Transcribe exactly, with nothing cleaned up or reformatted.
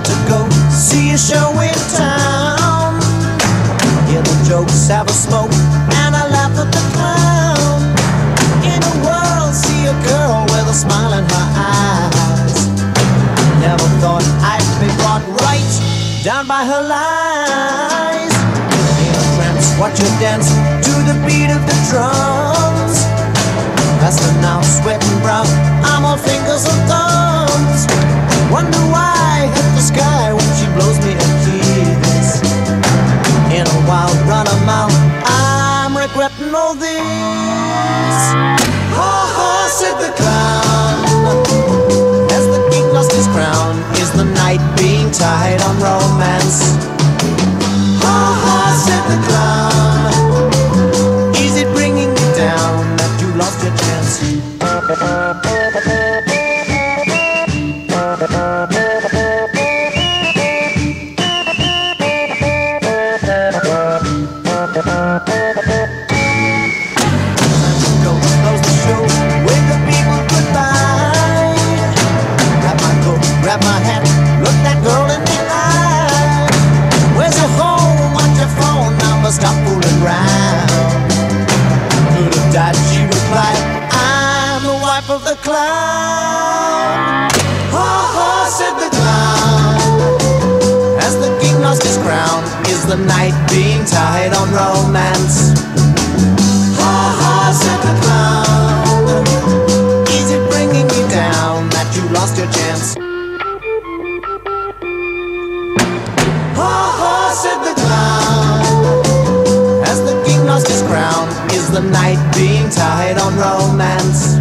to go see a show in town. Hear the jokes, have a smoke, and I laugh at the clown. In a world, see a girl with a smile in her eyes. Never thought I'd be brought right down by her lies. In a trance, watch her dance to the beat of the drums. Faster now, sweating brown, I'm all fingers and thumbs. Wonder why I hit the sky when she blows me a kiss. In a wild run of mouth, I'm regretting all this. Ha ha, said the clown, as the king lost his crown. Is the night being tied on romance? Ha ha, said the clown, is it bringing you down that you lost your chance? Grab my hat, look that girl in the eye. Where's your home? What's your phone number? Stop fooling around. Could have died, she replied, I'm the wife of the clown. Ha ha, said the clown, as the king lost his crown. Is the night being tied on romance? Ha ha, said the clown, is it bringing you down that you lost your chance? Said the clown, as the king lost his crown. Is the night being tied on romance?